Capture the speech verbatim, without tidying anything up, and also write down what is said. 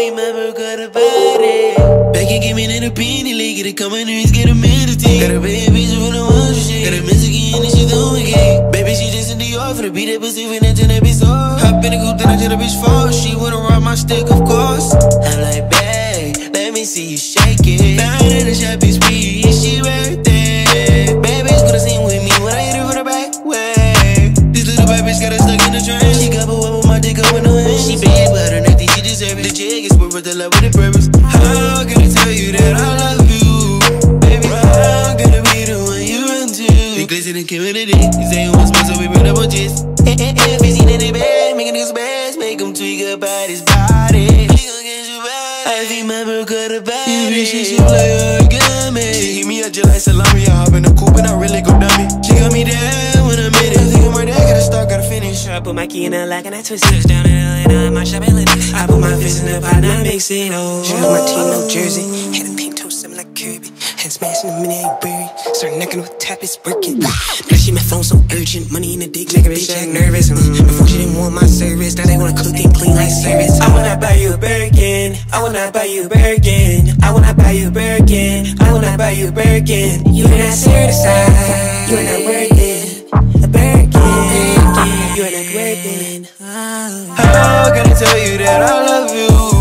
remember got a body. Back and give me in a penny league. Get it coming in, get a meditate. Got a bad bitch for the one shit. Got a mess again and she doing gay. Baby, she just in the yard for the beat that pussy when that that bitch off. Hop in the coupe, then I tell the bitch fall. She wanna ride my stick, of course. I'm like, babe, let me see you shake it. Down in the shop is free, she right there. Baby's gonna sing with me when I hit her for the back way. This little bad bitch got her stuck in the train. She got up with my dick up in her hand. She bad, but her nothing, she deserve it. The jig is worth the love with the purpose. How can I tell you that I love you? Baby, I'm gonna be the one you run to. You glazing and killing it. You say you want space, so we bring up on jizz. Eh, eh, eh, busy in the bed, making niggas bad. Make them tweak about his body. He gon' get you back. I remember good about it. She play her again, man. She hit me up just like salami. I hop in the coupe and I really go dummy. She got me down when I made it. I think I'm right there, gotta start, gotta finish. I put my key in the lock and I twist it. Down in L A, now in my shop and I put my fist in the pot and I mix it. Oh, she got my team, no jersey. Had a pink toe, something like Kirby. Had smashing the mini egg berry. Start knocking with tap, it's working. Now she my phone so urgent. Money in the dick, make a bitch act nervous. Mm. Before she didn't want my service, now they wanna cook and clean like service. I wanna buy you a Birkin. I wanna buy you a Birkin. I wanna buy you a Birkin. I wanna buy you a Birkin. You are not certified. You are not worth it. A Birkin. You are not worth it. How can I tell you that I love you?